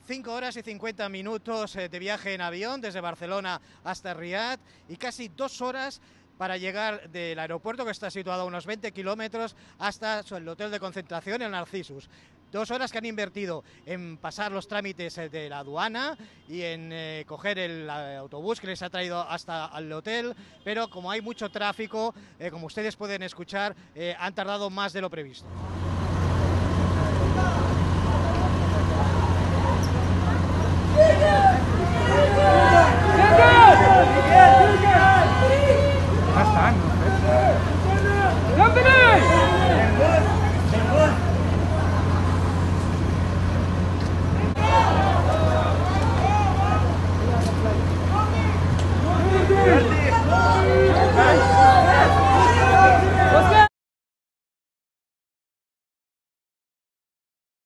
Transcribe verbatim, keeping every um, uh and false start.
cinco horas y cincuenta minutos de viaje en avión desde Barcelona hasta Riad y casi dos horas para llegar del aeropuerto, que está situado a unos veinte kilómetros, hasta el hotel de concentración, el Narcissus. Dos horas que han invertido en pasar los trámites de la aduana y en eh, coger el eh, autobús que les ha traído hasta el hotel, pero como hay mucho tráfico, eh, como ustedes pueden escuchar, eh, han tardado más de lo previsto. Ya están.